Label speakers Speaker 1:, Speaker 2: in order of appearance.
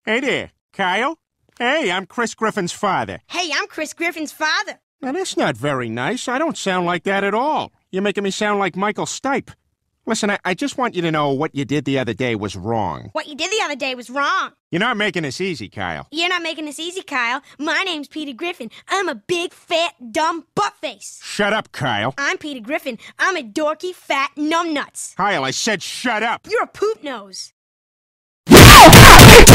Speaker 1: Hey there, Kyle. Hey, I'm Chris Griffin's father.
Speaker 2: Hey, I'm Chris Griffin's father.
Speaker 1: Now, that's not very nice. I don't sound like that at all. You're making me sound like Michael Stipe. Listen, I just want you to know what you did the other day was wrong.
Speaker 2: What you did the other day was wrong.
Speaker 1: You're not making this easy, Kyle.
Speaker 2: You're not making this easy, Kyle. My name's Peter Griffin. I'm a big, fat, dumb buttface.
Speaker 1: Shut up, Kyle.
Speaker 2: I'm Peter Griffin. I'm a dorky, fat numbnuts.
Speaker 1: Kyle, I said shut up.
Speaker 2: You're a poop nose.